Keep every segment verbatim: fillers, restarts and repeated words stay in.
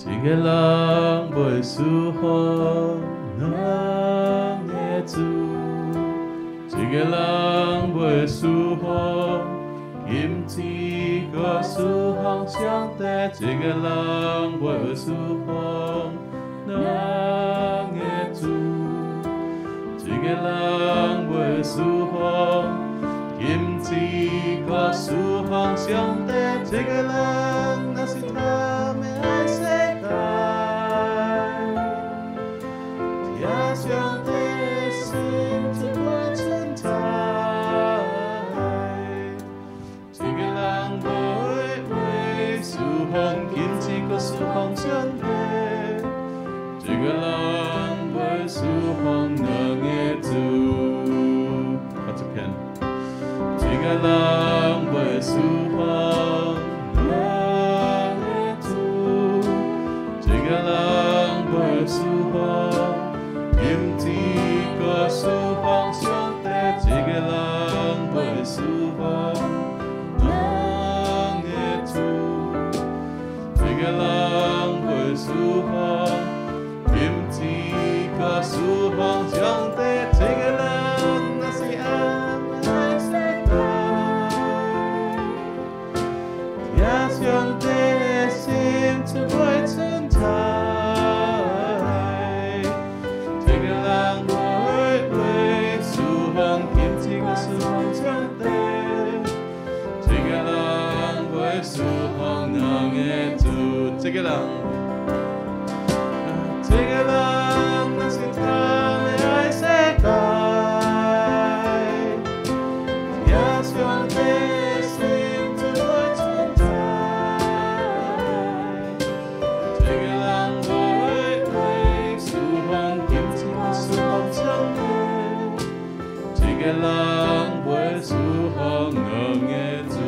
一个人袂输予两个主，一个人袂输予金钱个输予上帝，一个人袂输予两个主，一个人袂输予金钱个输予上帝，一个人若是他们爱世界，听上帝的心就会存在。一个人袂为输予金钱个输予上帝，一个人袂输予两个主。Once again， 一个人袂输予。一个人袂输予金钱个输予上帝，一个人袂输予两个主，一个人袂输予金钱个输予上帝，一个人若是爱爱世界，听上帝的心就会存在。这个人，这个人若是他们爱世界，听上帝的心就会存在。这个人袂为输予金钱输予上帝，这个人袂输予两个主。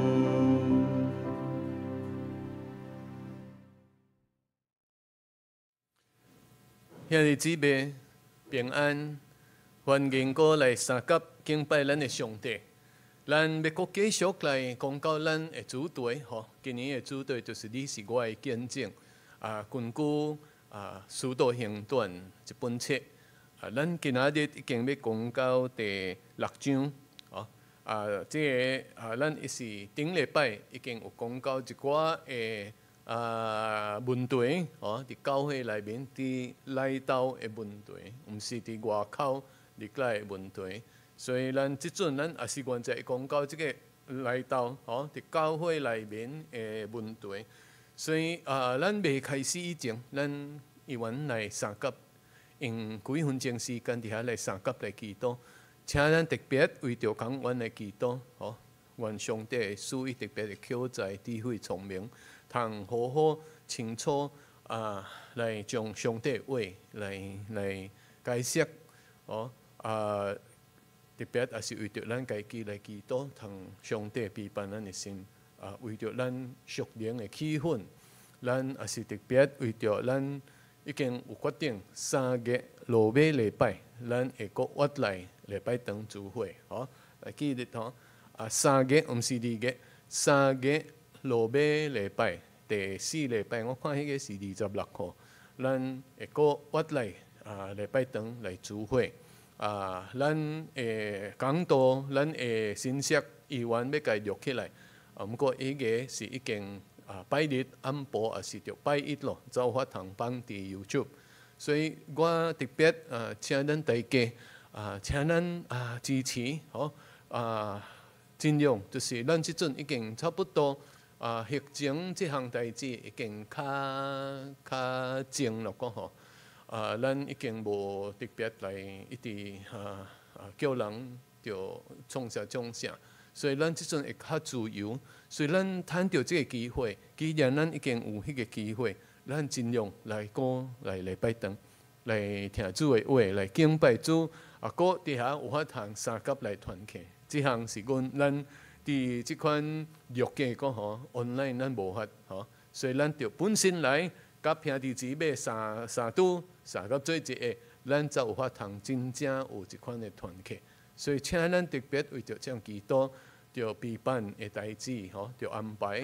兄弟姊妹平安，欢迎过来三甲敬拜咱的上帝。咱要搁继续来讲到咱的主题，吼，今年的主题就是你是我的见证。啊，根据啊《使徒行传》一本册，啊，咱今仔日已经要讲到第六章，哦，啊，即个啊，咱伊是顶礼拜已经有讲到一寡诶。啊，问题哦，伫教会内面伫内斗的问题，毋是伫外口入来的问题。所以咱即阵咱也是原在讲到即个内斗哦，伫教会内面的问题。所以啊，咱未开始以前，咱伊愿来三甲用几分钟时间伫遐来三甲来祈祷，请咱特别为着讲阮来祈祷，哦，愿上帝赐予特别的口才、智慧、聪明。通好好清楚啊，来将上帝话来来解释哦啊，特别也是为着咱家己来祈祷，通上帝陪伴咱的心啊，为着咱属灵的气氛，咱也是特别为着咱已经有决定三月落尾礼拜，咱会搁活来礼拜堂聚会，哦，来记得吼啊，三月毋是二月，三月。落尾礼拜第四礼拜，我看迄个是二十六号，咱会搁活来啊礼拜堂来聚会啊，咱诶讲道，咱诶信息议员要甲伊录起来，啊，毋过迄个是已经啊拜日暗晡也是着拜一咯，走法通放伫 YouTube， 所以我特别啊请咱大家啊，请咱啊支持，吼啊，尽量就是咱即阵已经差不多。啊，疫情即项代志已经较较静了个吼，啊，咱已经无特别来一直啊啊叫人着创啥创啥，所以咱即阵会较自由，所以咱趁着即个机会，既然咱已经有迄个机会，咱尽量来讲来礼拜堂，来听主的话，来敬拜主，啊，搁伫遐有法通三甲来团契，即项是阮咱。伫即款弱嘅个吼 ，online 咱无法吼，所以咱着本身来，甲兄弟姊妹三三拄三甲做一个，咱才有法通真正有一款嘅团契。所以请咱特别为着这样祈祷，着陪伴嘅代志吼，着安排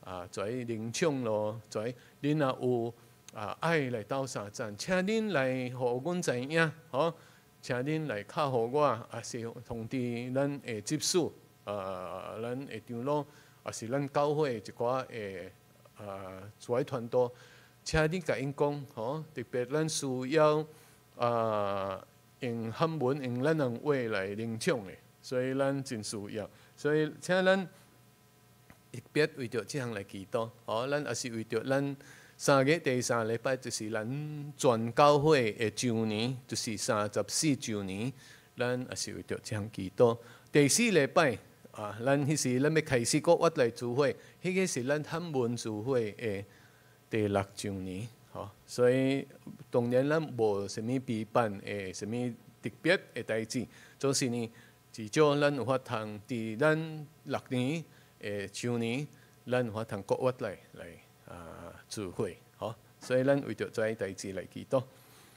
啊，在领唱咯，在恁若有啊爱来斗相赞，请恁来互阮知影，吼，请恁来敲互我，啊是通知咱会接触，啊，咱会长老，啊是咱教会一寡诶啊主要团队，请恁甲因讲，吼，特别咱需要啊用汉文、用咱人话来领唱诶，所以咱真需要，所以请咱。特别为着这项来祈祷，哦，咱也是为着咱三月第三礼拜，就是咱全教会的周年，就是三十四周年，咱也是为着这项祈祷。第四礼拜啊，咱迄时咱要开始国外来聚会，迄个是咱汉文聚会的第六周年，吼，所以当然咱无啥物批办的啥物特别的代志，总是呢，至少咱有法通伫咱六年。诶，周年咱有法通国外来来啊聚会，吼，所以咱为着这代志来祈祷。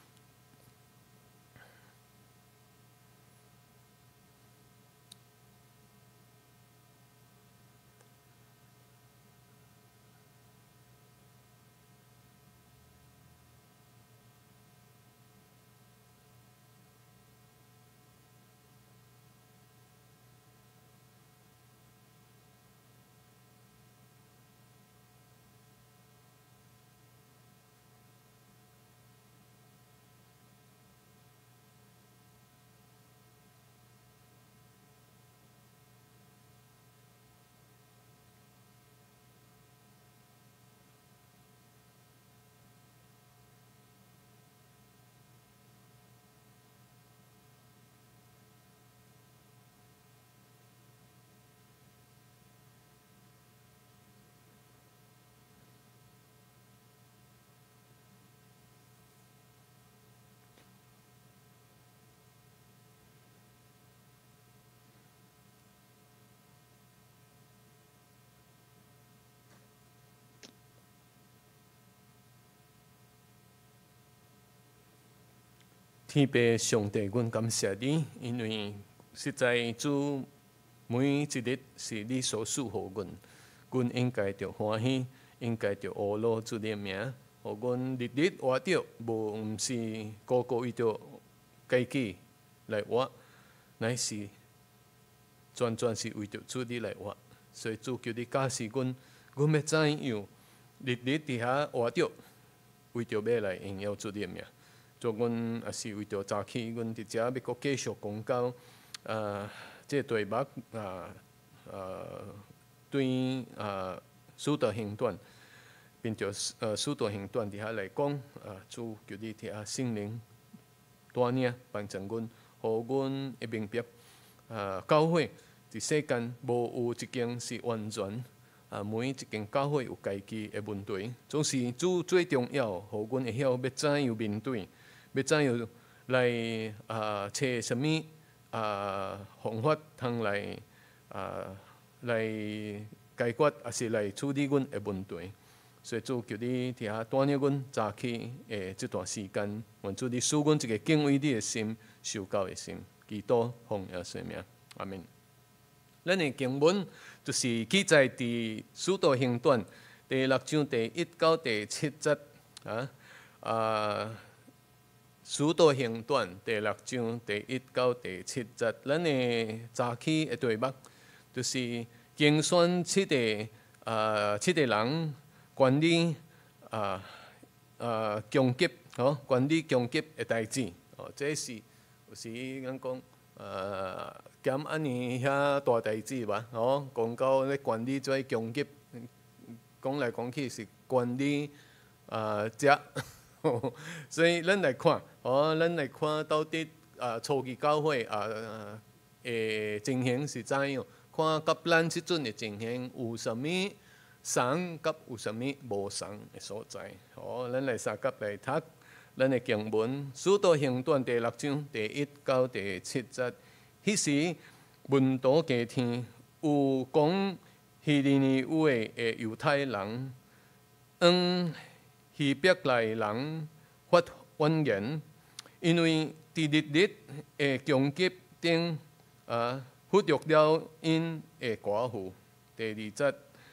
天父上帝，阮感谢你，因为实在主每一日是你所赐予阮，阮应该着欢喜，应该着学罗主的名，互阮日日活着，无毋是个个为着家己来活，乃是全全是为着主你来活。所以主求你教示阮，阮要怎样日日伫遐活着，为着要来荣耀主的名。做阮也是为着早起，阮伫遮要阁继续讲到，呃，这题目啊，呃，对啊，使徒行传，并着呃使徒行传伫遐来讲，啊，主叫你伫遐圣灵带领帮助阮，互阮会明白，啊，教会伫世间无有一间是完全，啊，每一间教会有家己的问题，总是主最重要，互阮会晓要怎样面对。要怎样来啊？找什么啊方法通来啊来解决，还是来处理阮的问题？所以主求你伫遐带领阮早起诶这段时间，愿主你使阮一个敬畏你的心、受教的心，祈祷奉耶稣名，阿门。咱的经文就是记载伫《使徒行传》第六章第一到第七节啊啊。使徒行传第六章第一到第七节，咱的早起的题目就是竞选七个啊七个人管理啊啊攻击哦管理攻击的代志哦，这是有时咱讲呃减安尼遐大代志吧哦，讲到咧管理做攻击，讲来讲去是管理啊遮。所以咱来看，哦，咱来看到底啊，初期教会啊诶情形是怎样？看甲咱即阵的情形有啥物神，甲有啥物无神的所在？哦，咱来三甲来读咱的经文，《使徒行传》第六章第一到第七节。迄时门徒加添，有讲希利尼语的犹太人，嗯。希伯来人发怨言，因为伫日日的攻击顶啊，忽略了因的寡妇。第二节，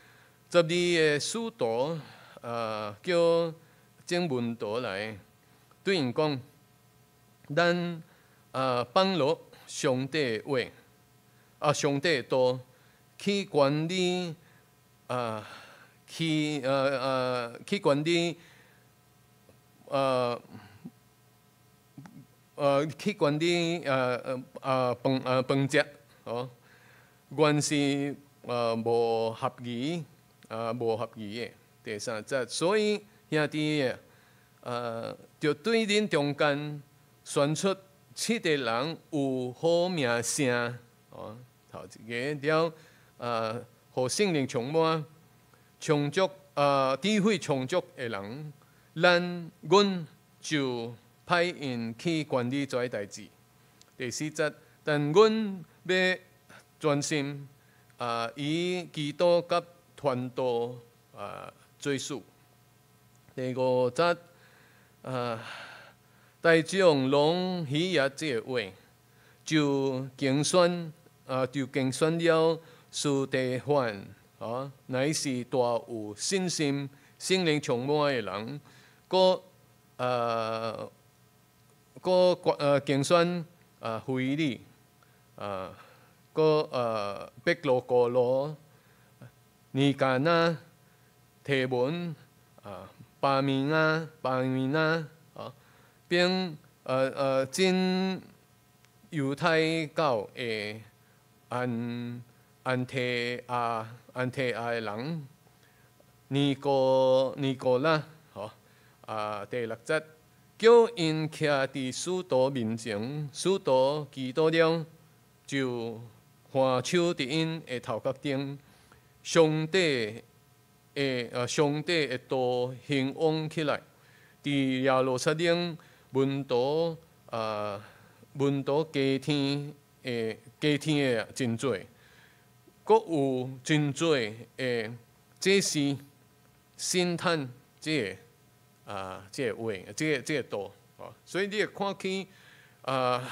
十二个使徒啊，叫正文徒来对因讲，咱啊放落上帝话啊，上帝道去管理啊，去呃呃去管理呃。呃，去管理呃呃呃饭呃饭食哦，原是呃无合宜啊无合宜的第三则，所以兄弟的呃，就对恁中间选出七个人有好名声哦，头一个了呃，互圣灵充满、充足呃智慧充足的人，咱阮就。派因去管理这代志。第四节，但阮要专心啊，以基督甲传道啊做事。第五节，啊，大众拢喜悦这个话，就竞选啊，就竞选了司提反啊，乃是大有信心、心灵充满的人，个啊。個誒競選誒會理誒個誒碧羅過羅尼加那提文誒巴米亞巴米亞啊，並誒誒真猶太教嘅安安提亞安提亞嘅人尼個尼個拉嗬啊第六節。叫因徛伫使徒面前，使徒祈禱了，就换手伫因的頭殼頂，上帝的呃上帝的道興旺起來，伫耶路撒冷門徒啊門徒加添誒加添誒真多，閣有真多誒，這是審探這個。啊，這個話，這個這個道，哦，所以你會看起啊，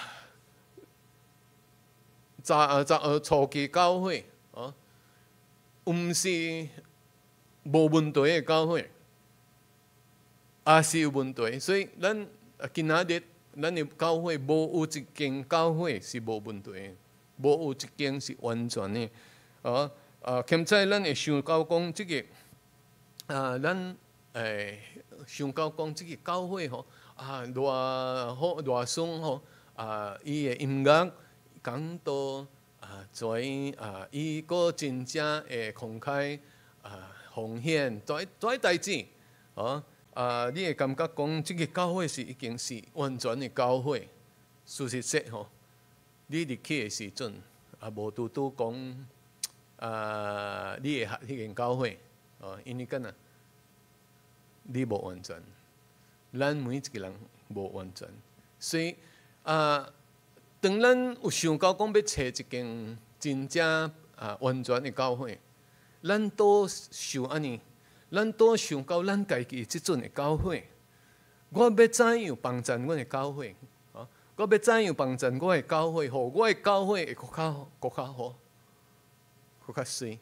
早啊早呃初期教會，哦，毋是無問題嘅教會，也是有問題，所以咱今仔日咱嘅教會無有一間教會是無問題嘅，無有一間是完全嘅，哦啊，現在咱會想到講即個啊，咱誒。想到講即個教會吼啊，偌好偌爽吼啊！伊嘅音樂講到啊，在啊，伊個真正會慷慨啊，奉獻，在在代志哦啊，你會感覺講即個教會是已經是完全嘅教會。事實說吼，你入去嘅時陣啊，無拄拄講啊，你會合迄間教會哦，因為干啊？你無完全，咱每一個人無完全，所以啊，當咱有想到講要找一間真正啊完全的教會，咱都想安尼，咱都想到咱家己即陣的教會，我要怎樣幫襯阮的教會？啊，我要怎樣幫襯我的教會？互我的教會會更較更較好，更較水，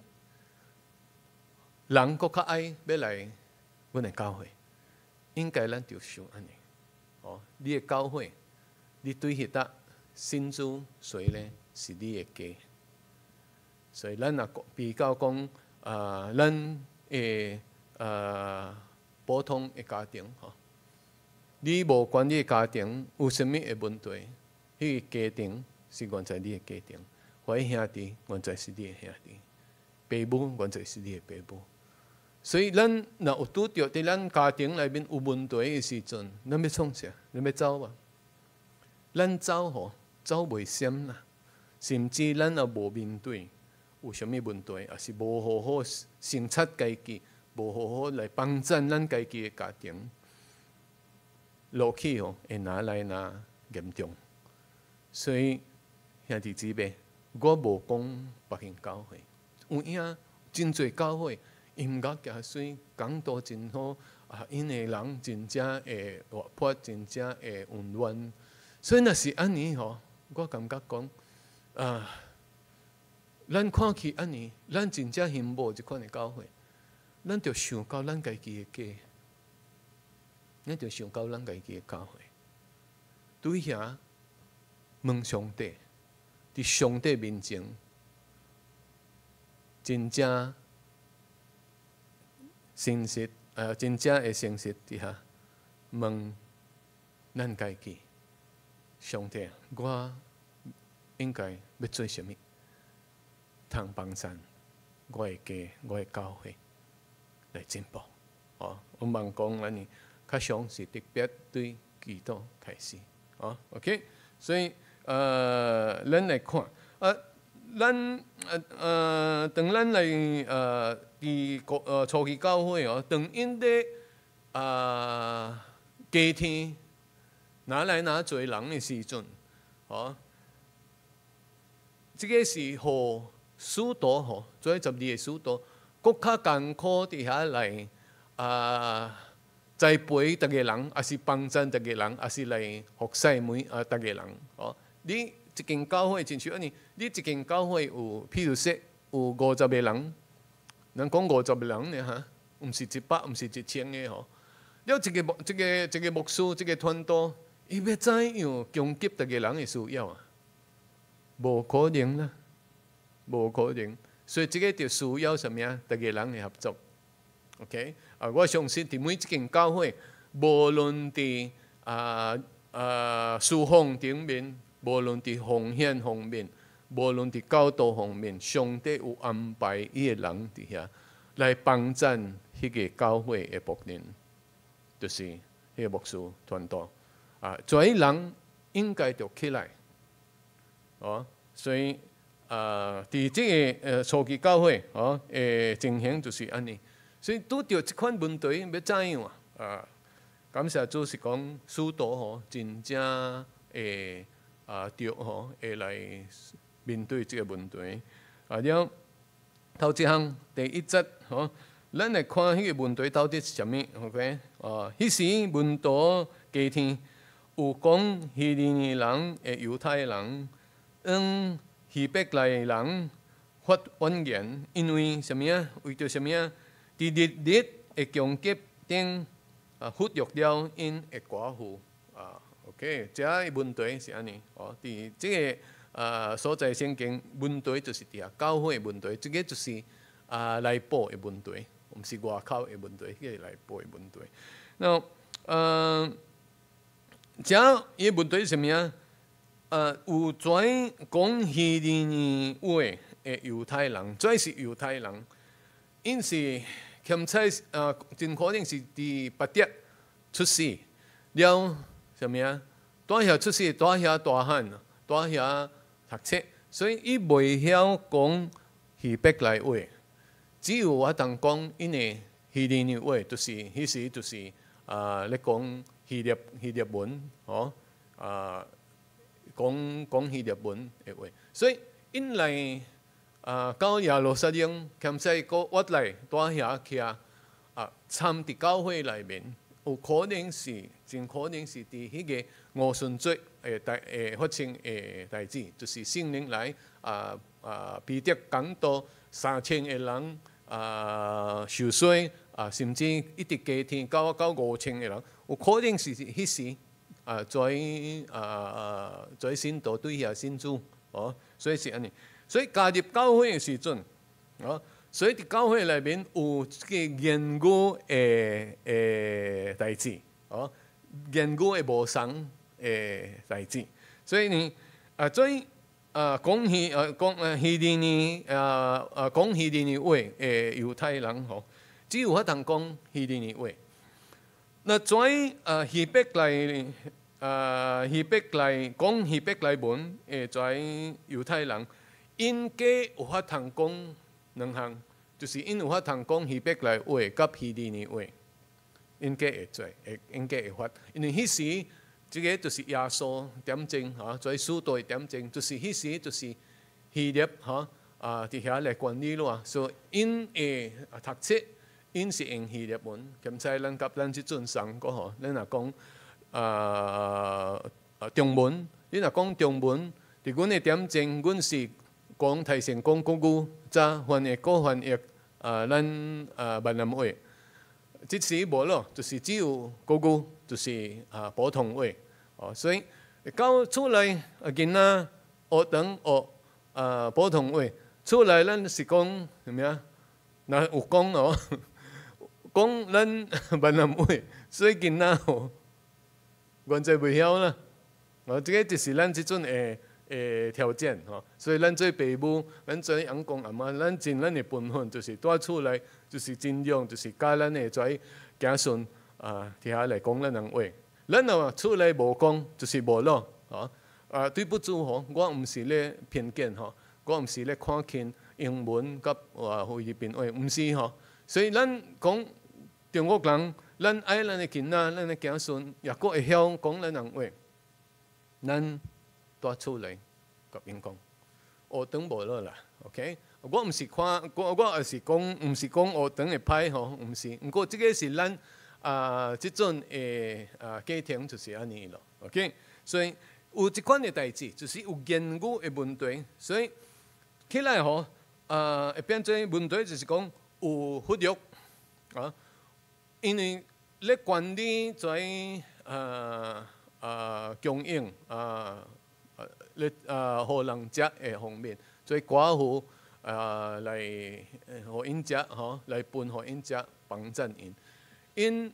人更較愛要來。阮嘅教會應該咱就想安尼，哦，你嘅教會，你對迄搭信主誰咧是你嘅家，所以咱若比較講啊，咱嘅啊普通嘅家庭，吼，你無管你嘅家庭有啥物嘅問題，迄個家庭是原在你嘅家庭，或者兄弟原在是你嘅兄弟，爸母原在是你嘅爸母。所以，咱若有拄着伫咱家庭內面有問題嘅時陣，咱要創啥？咱要走啊！咱走吼，走袂閃啦。甚至咱也無面對有啥物問題，也是無好好省察家己，無好好來幫襯咱家己嘅家庭，落去吼會哪來哪嚴重。所以兄弟姊妹，我無講別間教會，有影真濟教會。音樂真水，講道真好啊！因嘅人真正會活潑，真正會溫暖。所以若是安尼吼，我感覺講啊，咱看起安尼，咱真正羨慕即款嘅教會。 咱就想到咱家己的家，咱就想到咱家己的教会，对遐问上帝，伫上帝面前，真正诚实，呃，真正会诚实伫遐问咱家己，上帝，我应该要做什么？通帮助我的家，我的教会来进步。哦，我望讲咱呢，较常是特别对祈祷开始。哦 ，OK， 所以呃，咱来看，呃，咱呃呃，当咱来呃，伫国呃初期教会哦，当因咧啊，家庭拿来拿做人的时阵，哦，这个是互使徒吼，做十二个使徒，更较艰苦伫遐来啊，栽培逐个人，也是帮助逐个人，也是来服侍每啊逐个人。哦，你一间教会亲像安尼，你一间教会有，譬如说有五十个人，咱讲五十个人呢哈，毋是一百，毋是一千个吼。了一个牧，一个一个牧师，一个传道，伊要怎样供给逐个人的需要啊？无可能啦，无可能。所以这个就需要什么啊？逐个人的合作。OK， 啊，我相信伫每一间教会，无论伫啊啊侍奉顶面，无论伫奉献方面，无论伫教导方面，上帝有安排伊个人伫遐来帮助迄个教会的牧人，就是迄个牧师传道啊，做人应该就起来。哦，所以啊，伫、呃、这个呃初期教会哦，诶情形就是安尼。所以拄着即款问题要怎样啊？啊，感谢主是讲使徒吼，真正会啊着吼，会来面对即个问题。啊了，头一项第一节吼，咱来看迄个问题到底是啥物 ？OK， 啊，迄时门徒家庭有讲希利尼人诶犹太人。嗯，希伯来人发怨言，因为什么啊？为着什么啊？伫日日的供给顶啊，忽略了因的寡妇啊。OK， 这个问题是安尼哦。伫这个啊所在圣经问题就是伫啊教会的问题，这个就是啊内部的问题，毋是外口的问题，迄个内部的问题。那呃，这伊问题是什么啊？呃，有跩讲希利尼话的犹太人，跩是犹太人，因是欠彩呃，真可能是伫别地出世了，什么啊？在遐出世，在遐大汉，在遐读册，所以伊袂晓讲希伯来话，只有我通讲因的希利尼话，就是迄时就是啊，咧讲希腊希腊文哦啊。讲讲希腊文的话，所以因来啊到耶路撒冷，兼且个我来在遐徛啊，参伫教会内面，有可能是真可能是伫迄个五旬节诶代诶发生诶代志，就是圣灵来啊啊彼得讲道三千个人啊受洗啊，甚至一直加添到到五千个人，有可能是迄时。啊，在啊在信徒对遐信主哦，所以是安尼。所以加入教会的时阵，哦，所以伫教会内面有个言语的诶代志，哦，言语的无相诶代志。所以呢，啊，所以啊讲希啊讲啊希利尼啊啊讲希利尼话诶犹太人吼，只有法通讲希利尼话。那跩啊希伯来啊希伯来讲希伯来文诶跩犹太人，因家有法通讲两项，就是因有法通讲希伯来话甲希利尼话，因家会做，会因家会发，因为迄时即个就是耶稣点证嚇，跩使徒點證，就是迄時就是希臘嚇啊伫遐來管理咯，所以因會讀冊。因是用希臘文，兼且咱甲咱即陣上個吼，咱若講啊啊中文，你若講中文，伫阮的點證，阮是講提前講國語，再翻譯個翻譯啊，咱啊闽南话，即时无咯，就是只有哥哥，就是啊普通话。哦，所以到厝内啊囡仔学堂学啊普通话，厝内咱是讲什么啊？那有讲哦，讲咱闽南话，所以囡仔吼，原则袂晓啦。哦，这个就是咱即阵诶诶条件吼，所以咱做父母，咱做阳公阿妈，咱尽咱诶本分，就是带厝内，就是尽量就是教咱诶跩子孙啊，伫遐来讲咱人话。咱若厝内无讲，就是无咯，吼啊对不住吼，我毋是咧偏见吼，我毋是咧看轻英文甲啊菲律宾话，毋是吼。所以咱讲中国人，咱爱咱诶囡仔，咱诶子孙，也阁会晓讲咱人话。咱带厝内甲因讲，学堂无落啦 ，OK？ 我毋是看，我我也是讲，毋是讲学堂会歹吼，毋是。毋过即个是咱啊，即阵诶啊家庭就是安尼咯 ，OK？ 所以有即款诶代志，就是有言语诶问题，所以起来吼啊会变做问题，就是讲有忽略啊，因为咧管理在啊。啊，供应啊，咧啊，互人食诶方面，做寡妇啊来互因食吼，来分互因食，帮衬因。因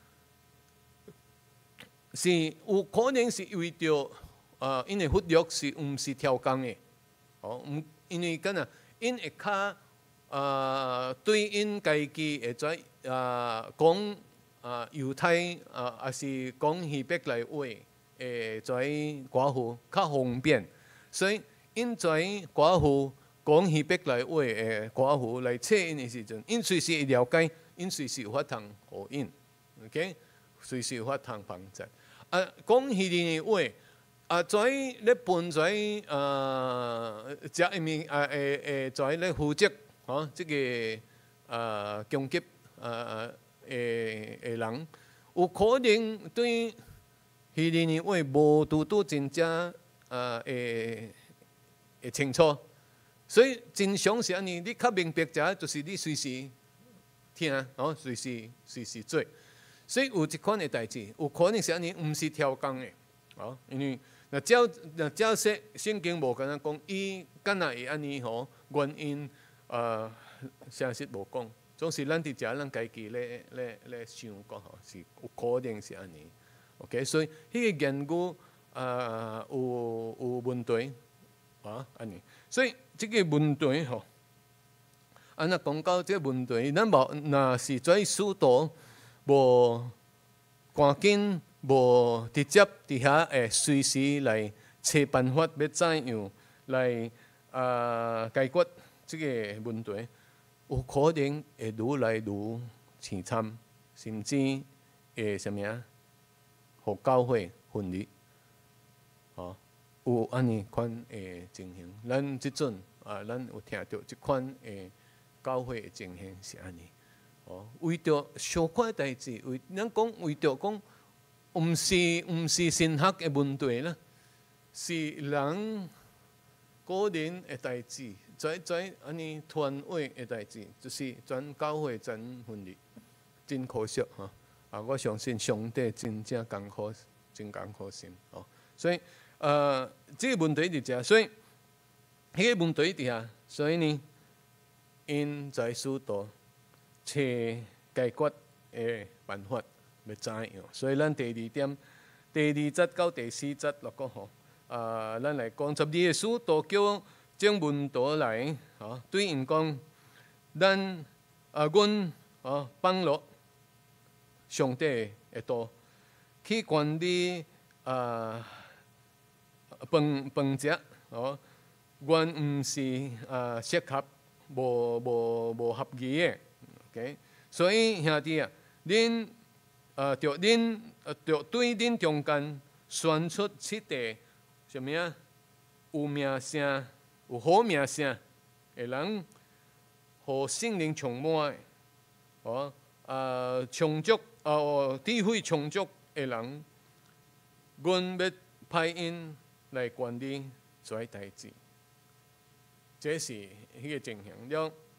是有可能是为着啊，因诶忽略是毋是挑工诶，哦，毋因为干若因会较啊，对因家己会跩啊讲。啊，犹太啊，也是讲希伯来话，诶，跩寡妇较方便，所以因跩寡妇讲希伯来话诶，寡妇来找因诶时阵，因随时会了解，因随时有法通互因 ，OK， 随时有法通帮助。啊，讲希利话，啊，跩咧分跩啊，食一面啊，诶诶，跩咧负责，吼，即个啊，供给啊。诶诶人，有可能对希利尼话无拄拄真正啊会会清楚，所以真常是安尼，你较明白者，就是你随时听，哦，随时随时做，所以有一款诶代志，有可能是安尼，毋是挑工诶，哦，因为若照若照说圣经无敢若讲，伊敢若会安尼吼，原因啊，诚实无讲。总是咱伫遮，咱家己咧咧咧想讲吼，是有可能是安尼。OK， 所以迄个言语啊有有问题啊安尼。所以即个问题吼，安那讲到即个问题，咱无若是跩使徒无赶紧无直接伫遐诶，随时来找办法，要怎样来啊解决即个问题。有可能会愈来愈凄惨，甚至会什么啊？互教会分裂，哦，有安尼款诶情形。咱即阵啊，咱有听到即款诶教会诶情形是安尼。哦，为着相关代志，为咱讲为着讲，毋是毋是神学诶问题啦，是人个人诶代志。跩跩安尼团委诶代志，就是全教会真分裂，真可惜哈！啊，我相信上帝真正艰苦，真艰苦心哦。所以，呃，这个问题伫遮，所以迄个问题伫遐，所以呢，因在许多找解决诶办法，要怎样？所以咱第二点，第二节到第四节落个吼，啊，咱来讲十二个使徒叫。将门徒来，啊，对因讲，咱啊，阮啊，放落上帝的道去管理啊，饭饭食，哦，阮毋是啊适合，无无无合宜的 ，OK， 所以兄弟啊，恁啊，着恁啊，着对恁中间选出七个什么啊，有名声。有好名声的人，互圣灵充满，哦，啊，充足，哦，智慧充足的人，阮要派因来管理跩代志，这是迄个情形了。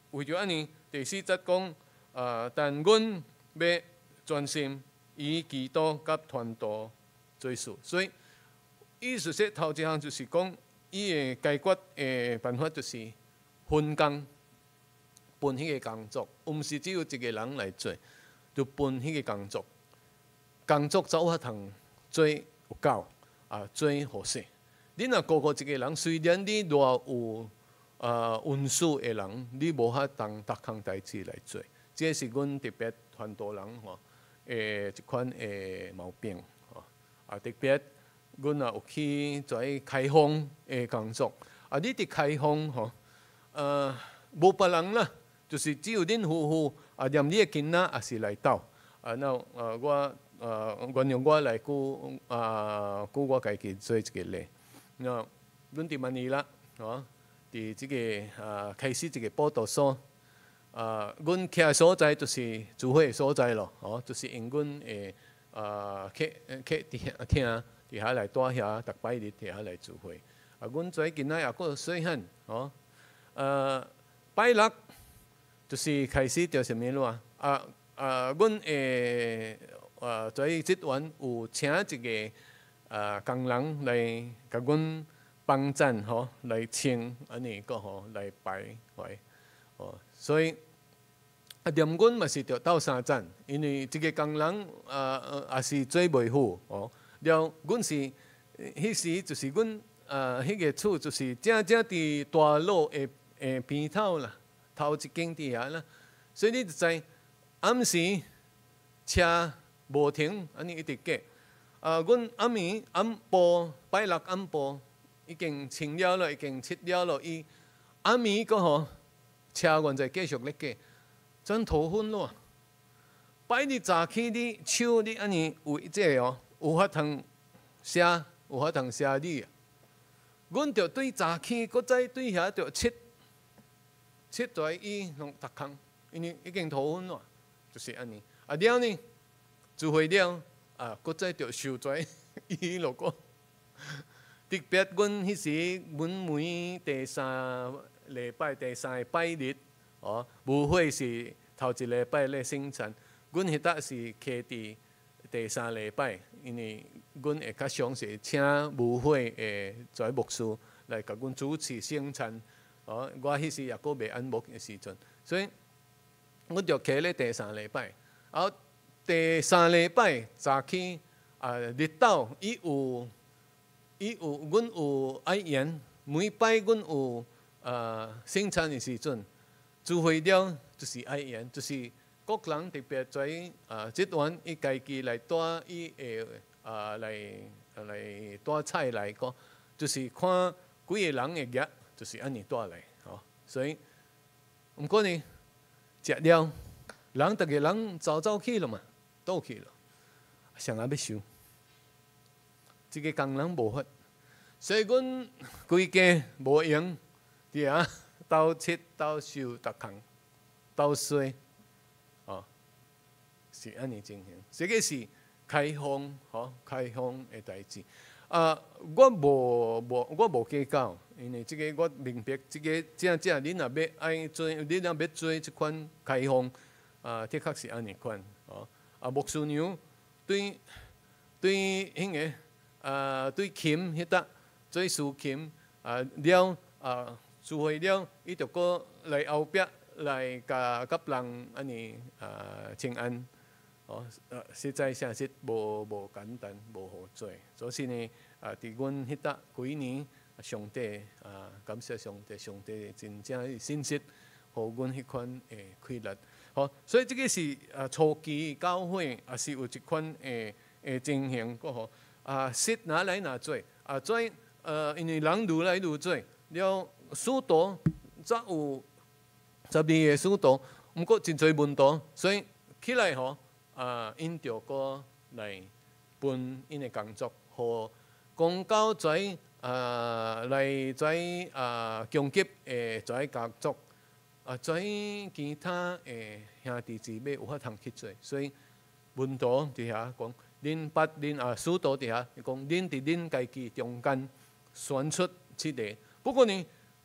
为着安尼，第四节讲，啊，但阮要专心以基督甲传道做事。所以意思说，头一项就是讲，伊的解决的办法就是分工，分迄个工作，毋是只有一个人来做，就分迄个工作。工作才有法通做有够，啊，做好势。你若个个一个人，虽然你偌有啊文书的人，你无法当逐项代志来做，这是阮特别传道人吼诶一款诶毛病吼。啊，特别阮也有去做开荒诶工作，啊，你伫开荒吼，呃，无别人啦，就是只有恁夫妇啊，念你诶囡仔也是来斗，啊，那呃我呃原谅我来举啊举我家己做一个例。那阮伫万尼啦，吼，伫即个啊开始一个报道所，啊，阮徛所在就是聚会所在咯，吼，就是因阮诶啊客客伫遐听伫遐来住遐，逐摆日伫遐来聚会。啊，阮做囡仔也够细汉，吼，呃，拜六就是开始着什么咯啊啊，阮诶啊做职员有请一个。啊，工人来甲阮帮赞吼，来称安尼个吼来摆怀，哦，所以啊，连阮嘛是着斗相赞，因为即个工人啊也是做袂好哦。了，阮是迄时就是阮啊，迄个厝就是正正伫大路诶诶边头啦，头一间伫遐啦，所以你就知暗时车无停，安尼一直过。啊，阮暗暝暗晡拜六暗晡已经清了咯，已经切了咯。伊暗暝个吼车原在继续咧过，真头昏咯。拜日早起你手你安尼有即个哦，有法通写，有法通写字啊。阮着对早起，搁再对遐着切切在伊弄逐空，因为已经头昏咯，就是安尼。啊了呢，聚会了。啊，搁再着受罪，伊落个。特别阮迄时，阮每第三礼拜、第三个拜日，哦，舞会是头一礼拜咧生产，阮迄搭是徛伫第三礼拜，因为阮会较详细请舞会诶在牧师来甲阮主持生产。哦，我迄时也搁未按牧诶时阵，所以阮着徛咧第三礼拜，后。第三礼拜早起啊，日头伊有伊有，阮有爱言，每摆阮有啊生产的时阵，聚会了就是爱言，就是各人特别在啊这段伊家己来带伊诶啊来来带菜来个，就是看几个人会约，就是安尼带来吼，所以毋过呢，食了人逐个人走走去了嘛。倒去了，谁也要收，这个工人无法，所以阮规家无闲，伫遐斗切斗收逐项，斗洗，哦，是安尼情形。这个是开放，吼，开放的代志。啊，我无无我无计较，因为这个我明白，这个正正恁若要爱做，恁若要做这款开放，啊，的确是安尼款，哦。啊，牧师娘对对迄个啊，对琴迄搭做竖琴啊了啊，聚会了，伊就搁来后壁来甲甲人安尼啊请安，哦，呃，实在诚实无无简单，无好做。所以呢，啊，伫阮迄搭几年，上帝啊，感谢上帝，上帝真正信实，互阮迄款诶快乐。好，所以这个是啊初期教会也是有一款诶诶情形，个吼啊，识拿来拿做啊，做呃，因为人愈来愈做，了许多则有十二个许多，毋过真侪问题，所以起来吼啊，因着个来分因的工作，互公交在啊来在啊供给诶在工作。啊，在其他诶兄弟姊妹有法通去做，所以文道伫遐讲，恁八恁啊，书道伫遐讲，恁伫恁家己中间选出一个。不过呢，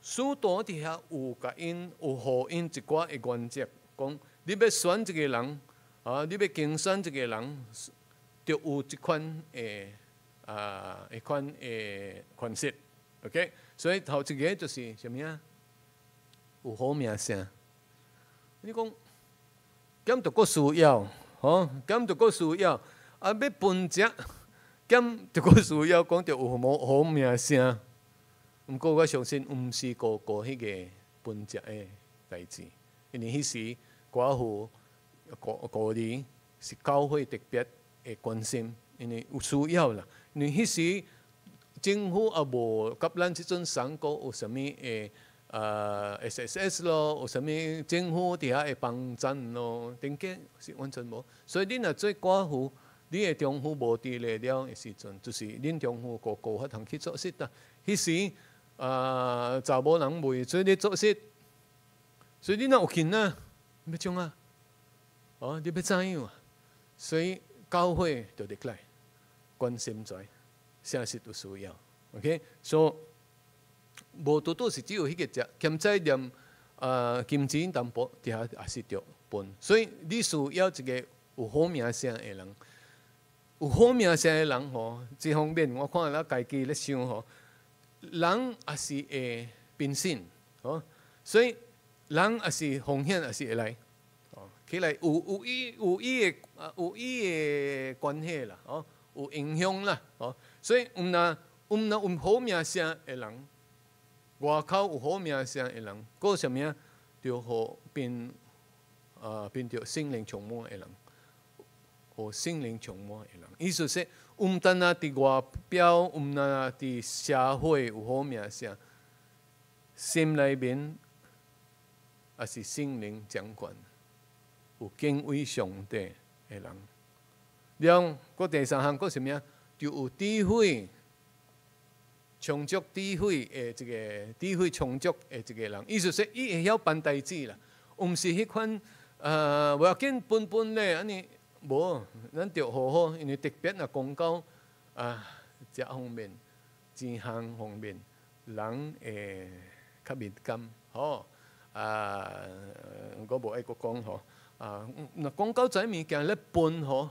许多伫遐有甲因有互因一寡的原则，讲你要选一个人，啊，你要竞选一个人，就有即款诶啊一款诶款式 ，OK。所以头一个就是什么啊？有好名声。你讲，减着个需要，吼，减着个需要，啊，要分食，减着个需要，讲着有无好名声。毋过我相信，毋是个个迄个分食的代志，因为迄时寡妇、孤孤儿是教会特别的关心，因为有需要啦。因为迄时政府也无甲咱即阵三国有啥物诶，呃 S S S 咯，有啥物政府伫遐会帮衬咯，顶个是完全无。所以恁若做寡妇，你的丈夫无伫咧了的时阵，就是恁丈夫个个法通去做事啦。迄时啊，查某人袂做咧做事，所以你若有囡仔，要怎啊？哦，你要怎样啊？所以教会就入来关心在，啥事都需要。OK， 所以无拄拄是只有迄个只欠债念啊金钱淡薄，底下也是着分。所以你需要一个有好名声的人，有好名声的人吼，这方面我看了家己咧想吼。人也是会变心，哦，所以人也是风险也是会来，哦，起来有有伊有伊的啊有伊的关系啦，哦，有影响啦，哦，所以毋若毋若有好名声的人，外口有好名声的人，个什么啊？就互变啊变着心灵充满的人，互心灵充满的人，意思说。毋单啊，伫外表，毋单啊，伫社会有好名声，心内面也是心灵掌管，有敬畏上帝的人。了，搁第三项，搁什么啊？就有智慧、充足智慧的一个智慧充足的一个人。意思说，伊会晓办代志啦，毋是迄款呃，无要紧笨笨咧安尼。无，咱着好好，因为特别若讲到啊，这方面、钱项方面，人会较敏感，吼啊，我无爱搁讲吼啊，若讲到这物件咧分吼，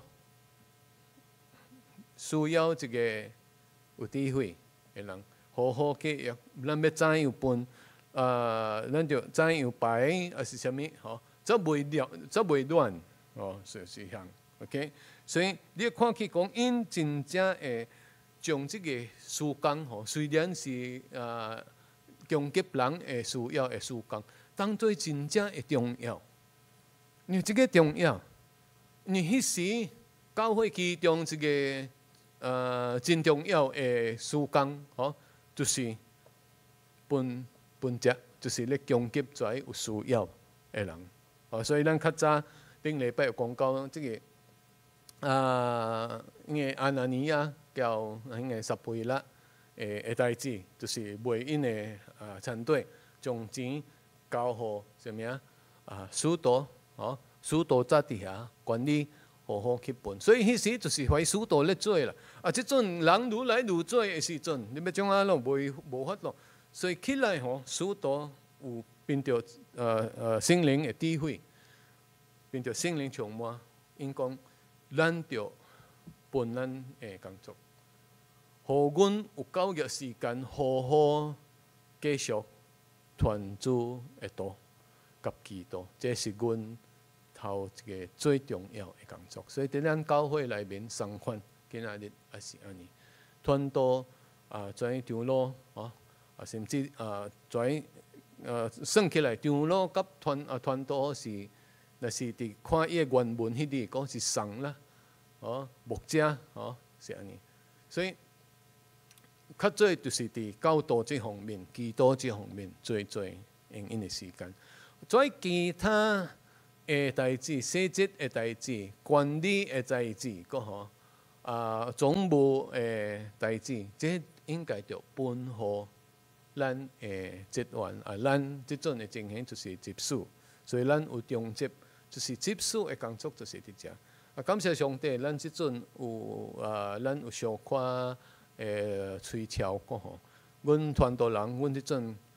需要一个有智慧的人，好好计约，咱要怎样分啊？咱着怎样排，还是啥物吼？则袂乱，则袂乱，哦，是是项。OK， 所以你看起讲，因真正会将这个事工吼，虽然是啊供给人的需要的事工，当做真正的重要。因为这个重要，因为迄时教会其中一个呃真重要的事工，吼，就是分分节，就是咧供给在有需要的人。哦，所以咱较早顶礼拜有讲到这个。啊，因为安纳尼亚交迄个撒贝拉诶诶代志，就是卖因诶啊团队将钱交互什么啊啊许多哦许多在底下管理好好去分，所以迄时就是怀许多咧做啦。啊，即阵人愈来愈做诶时阵，你要怎啊拢无无法咯。所以起来吼，许多有变着呃呃心灵诶智慧，变着心灵充满，因讲。咱着分咱诶工作，互阮有够个时间，好好继续传主诶道、甲祈祷，这是阮头一个最重要诶工作。所以伫咱教会内面，相款今仔日也是安尼，传道啊，跩长老啊，啊甚至啊跩呃算起来，长老甲传啊传道是。若是伫看伊诶原文迄里讲是送啦，哦，牧者哦是安尼，所以较做就是伫教导这方面、祈祷这方面做做用因诶时间。在其他诶代志、细节诶代志、管理诶代志，个吼啊总务诶代志，这应该着分互咱诶职员啊，咱即阵诶情形就是接属，所以咱有重接。就是接触的工作，就是伫遮。啊，感谢上帝，咱即阵有啊，咱有小可诶吹潮个吼。阮传道人，阮即阵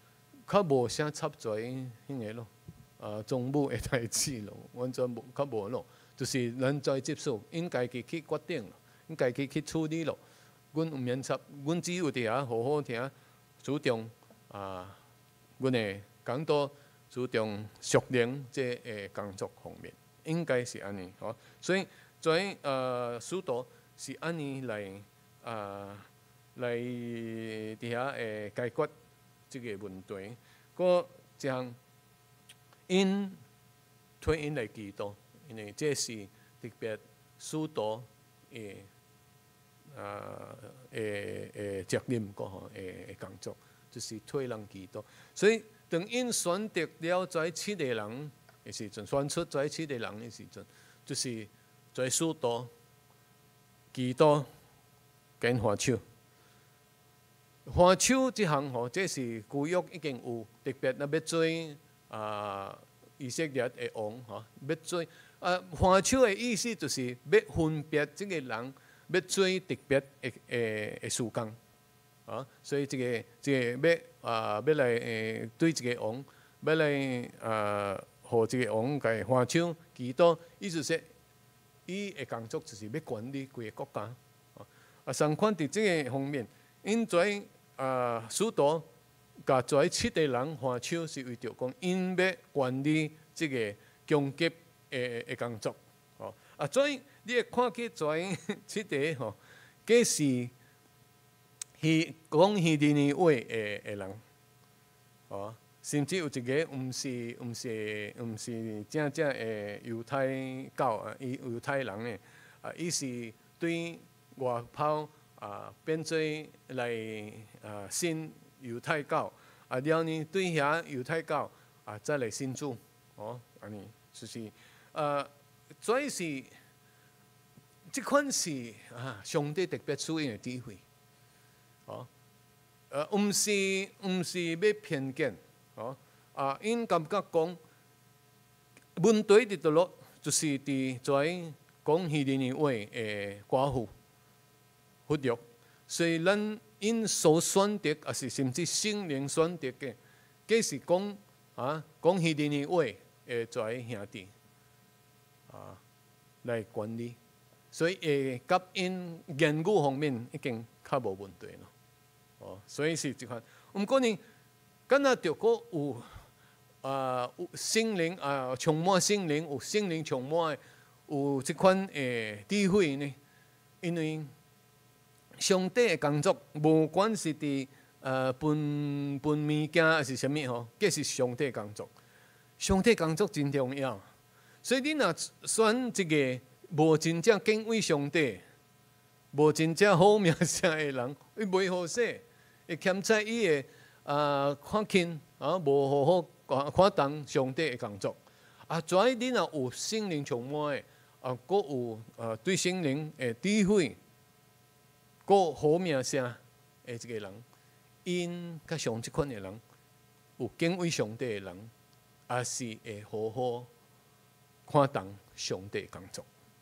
较无啥插在迄个咯，啊，中母的代志咯，完全无较无咯，就是咱在接受，因家己去决定咯，因家己去处理咯。阮有免插，阮只有伫遐好好听，注重啊，阮的工作注重熟练这个工作方面，应该是安尼吼。所以在呃许多是安尼来啊来伫遐诶解决即个问题。个一项因推因来祈祷，因为这是特别许多诶。啊，诶诶，责任个吼，诶工作，就是替人祈祷。所以，当因选择了在七个人的时阵，选出在七个人的时阵，就是在许多祈祷跟花手。花手这项吼，这是旧约已经有特别那要做啊以色列的王吼，要做啊花手的意思就是要分别这个人。要做特别的诶诶事工，啊，所以这个这个要啊要来诶对这个王，要来啊，和这个王甲花手祈祷，意思说，伊的工作就是要管理规个国家，啊，相款伫这个方面，因在啊许多甲在七个人花手是为着讲，因要管理这个攻击诶诶工作，哦，啊，所以。你会看去全七个吼，皆是希讲希利尼话的的人，哦，甚至有一个毋是毋是毋是正正的犹太教啊，伊犹太人呢，啊，伊是对外抛啊变做来啊信犹太教，啊了呢对遐犹太教啊再来信主，哦，安尼就是啊，所以是。这款是啊，上帝特别赐予的智慧，哦，呃，毋是毋是要偏见，哦，啊，因感觉讲问题伫倒落，就是伫在讲希利尼话的寡妇、妇孺，所以咱因所选择，也是甚至圣灵选择的，皆是讲啊，讲希利尼话的在兄弟啊来管理。所以诶，甲因言语方面已经较无问题咯，哦，所以是即款。毋过呢，敢若着个有啊有圣灵啊充满圣灵，有圣灵充满有即款诶智慧呢？因为上帝诶工作，无管是伫呃分分物件还是啥物吼，皆是上帝工作。上帝工作真重要，所以你若选一个。无真正敬畏上帝，无真正好名声的人，伊袂好势，会欠在伊的啊看轻啊，无好好看重上帝的工作。啊，跩你若有圣灵充满的，啊，佫有啊对圣灵的智慧，佫好名声的一个人，因较像即款的人，有敬畏上帝的人，也是会好好看重上帝的工作。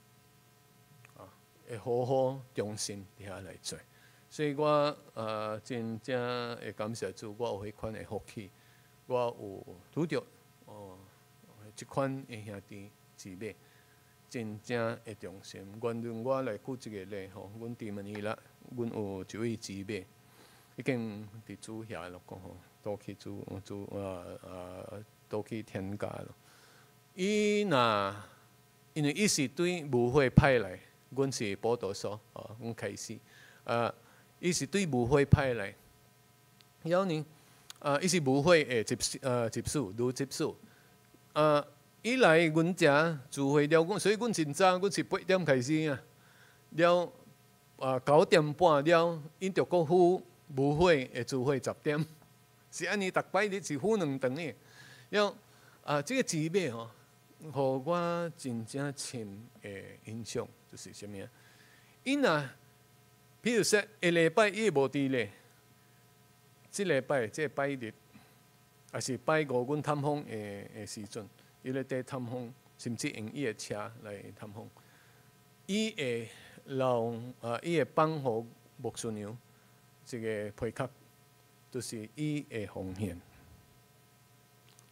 会好好忠心伫遐来做，所以我呃真正会感谢主，我有迄款的福气，我有拄着哦，即款的兄弟姊妹，真正会忠心。原谅我来举一个例吼，阮伫门伊啦，阮有一位姊妹，已经伫主遐咯讲吼，倒去主主啊啊倒去天家咯。伊若因为伊是对舞会派来。阮是报道所，哦，阮开始，啊，伊是对舞会派来，然后呢，啊，伊是舞会诶执呃执事，女执事，啊，伊来阮遮聚会了，阮所以阮真早，阮是八点开始啊，了啊九点半了，因着国府舞会诶聚会十点，是安尼，逐摆日是付两顿诶，了啊，这个姊妹吼。互我真正深诶印象就是啥物啊？因若譬如说，下礼拜伊无伫咧，即礼拜即拜日，也是拜五阮探访诶诶时阵，伊咧伫探访，甚至用伊诶车来探访。伊会留啊，伊会帮互牧师娘一个配合，就是伊会奉献。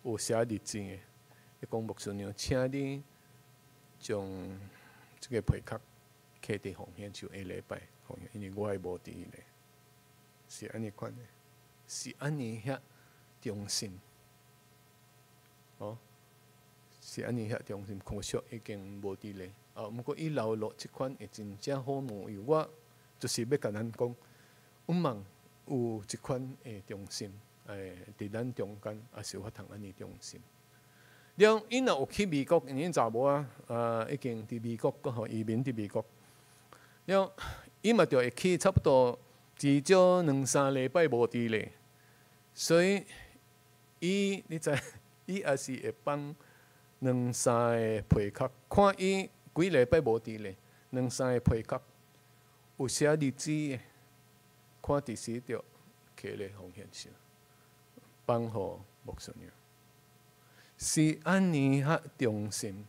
有写日志的，伊讲牧师娘，请你将即个皮壳刻伫奉献就下礼拜奉献，因为我还无伫咧，是安尼款的，是安尼遐忠心，哦，是安尼遐忠心，可惜已经无伫咧。啊，毋过伊留落即款会真正好模样，我就是要甲咱讲，毋茫有即款诶忠心，诶，伫咱中间也是有法通安尼忠心。了，伊若有去美国，因为查某啊，啊，已经伫美国，佮互移民伫美国。了，伊嘛着会去差不多至少两三礼拜无伫咧，所以伊你知，伊也是会放两三个皮壳，看伊几礼拜无伫咧，两三个皮壳有写日子的，看伫时着摕咧奉献上，放互牧师娘。是安尼遐忠心，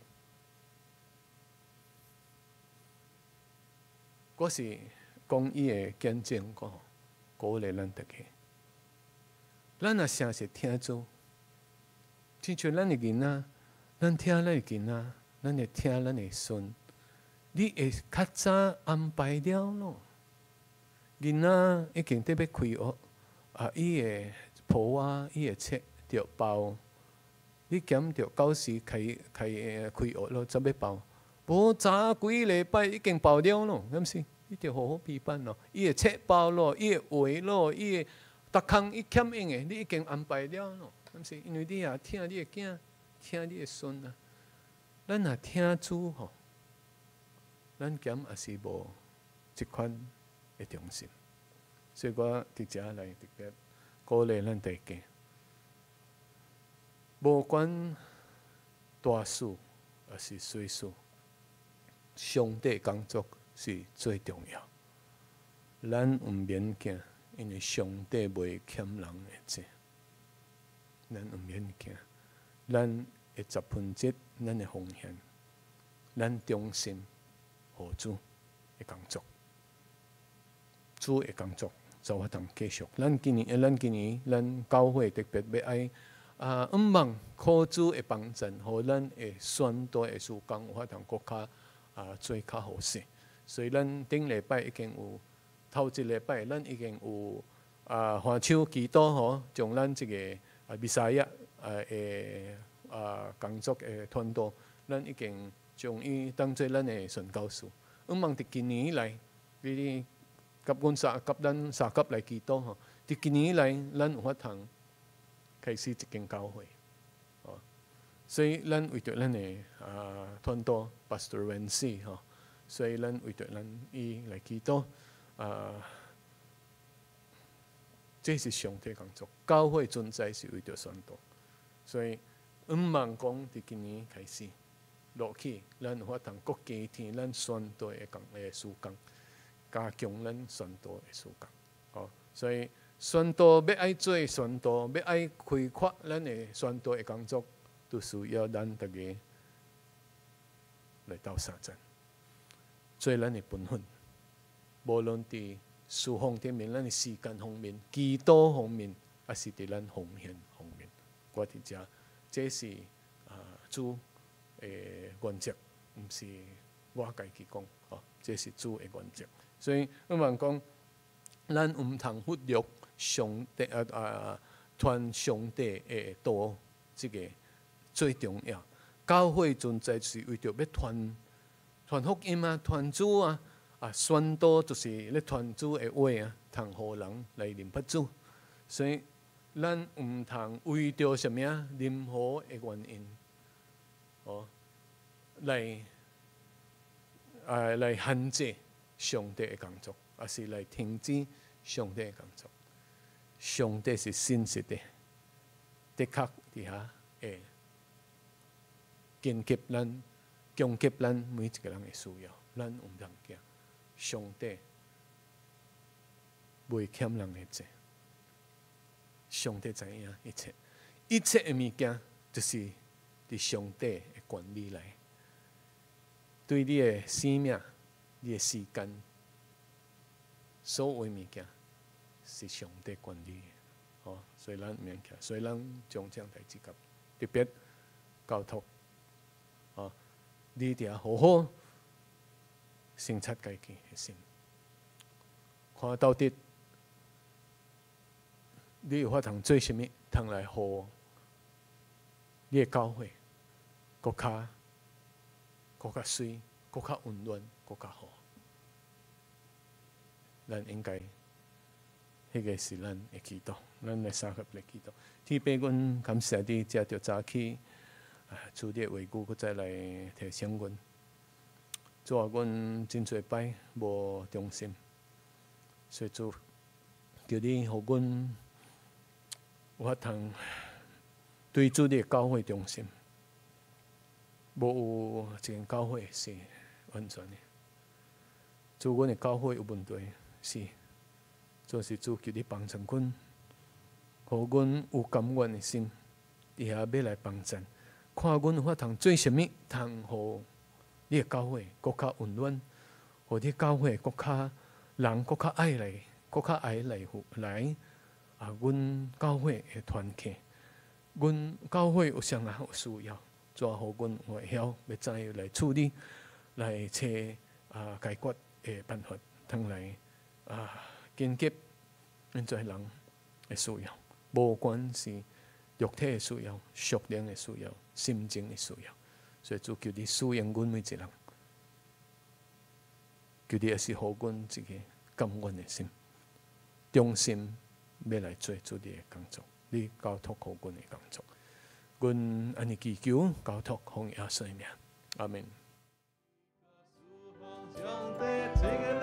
我是讲伊的见证，个鼓励咱大家。咱若诚实听主，亲像咱的囡仔，咱听咱的囡仔，咱会听咱的孙，你会较早安排了咯。囡仔已经得要开学，啊，伊的簿啊，伊的册着包。你减着九时开开开学咯，才要报。无早几礼拜已经报了咯，敢是？你着好好批判咯。伊的册报咯，伊的话咯，伊的逐项伊欠用的，你已经安排了咯，敢是？因为你也听你的囝，听你的孙啊。咱若听主吼，咱减也是无即款的忠心。所以我伫遮来特别鼓励咱大家。无管大事还是小事，上帝工作是最重要。咱毋免惊，因为上帝袂欠人的债。咱毋免惊，咱会十分之咱的奉献，咱忠心互主的工作，主的工作就法通继续。咱今年，咱今年，咱教会特别要爱。啊，毋茫靠主的帮助，互咱的宣道的事工有法通更较啊做较好势。所以咱顶礼拜已经有头一礼拜，咱已经有啊欢手祈祷吼，将咱即个啊弥赛亚啊的啊工作的团队，咱已经将伊当做咱的宣教士。毋茫伫今年以来，你甲阮三甲咱三甲来祈祷吼，伫今年以来，咱有法通。开始一间教会，哦，所以咱为着咱的啊团队 Pastor Wency 吼，所以咱为着咱伊来祈祷啊，这是上帝工作，教会存在是为着宣道，所以毋茫讲伫今年开始落去，咱有法通各加添咱宣道的工的事工，加强咱宣道的事工，哦，所以。宣道要爱做宣道，要爱开阔咱的宣道的工作，都需要咱大家来斗相战，做咱的本分。无论伫事奉顶面、咱的时间方面、祈祷方面，还是伫咱奉献方面，我伫遮，这是啊主的原则，毋是我家己讲，吼，这是主的原则。所以我们讲，咱毋通忽略。上帝啊啊，传上帝的道，这个最重要。教会存在是为着要传传福音啊，传主啊，啊宣道就是咧传主的话啊，通互人来认识主。所以咱毋通为着什么任何的原因，哦，来啊来限制上帝的工作，还是来停止上帝的工作。上帝是信实的，的确伫遐会供给咱、供给咱每一个人的需要，咱毋通惊。上帝袂欠人的债，上帝知影一切，一切的物件就是伫上帝的管理内。对你的生命、你的时间，所有的物件。是上帝管理的，哦，所以咱毋免惊，所以咱将这样代志甲特别交托啊，你哋好好省察家己嘅心，看到底你有法通做啥物，通来互你嘅教會更較更較水、更較溫暖、更較好。咱應該，迄個是咱嘅祈禱，咱來三合嚟祈禱。天父，阮感謝你，藉着早起，主你嘅話語，佮再來提醒阮。主啊，阮真濟擺無忠心，所以主叫你互阮有法通對主你嘅教會忠心，無有一間教會是完全嘅。主，阮嘅教會有問題。是，就是主叫你幫助阮，互阮有甘願的心，底下要來幫襯，看阮有法通做啥物，通互你嘅教會更較溫暖，互你教會更較人更較愛來，更較愛來來啊！阮教會嘅團契，阮教會有啥人有需要，怎互阮會曉要怎樣來處理，來找啊解決嘅辦法，通來。啊，緊急，咱做人嘅需要，無管是肉體嘅需要、屬靈嘅需要、心情嘅需要，所以就叫你使用阮每一人，叫你也是互阮一個甘願嘅心、忠心，要來做做你嘅工作，你交託互阮嘅工作，阮安尼祈求，交託奉耶穌嘅名，阿門。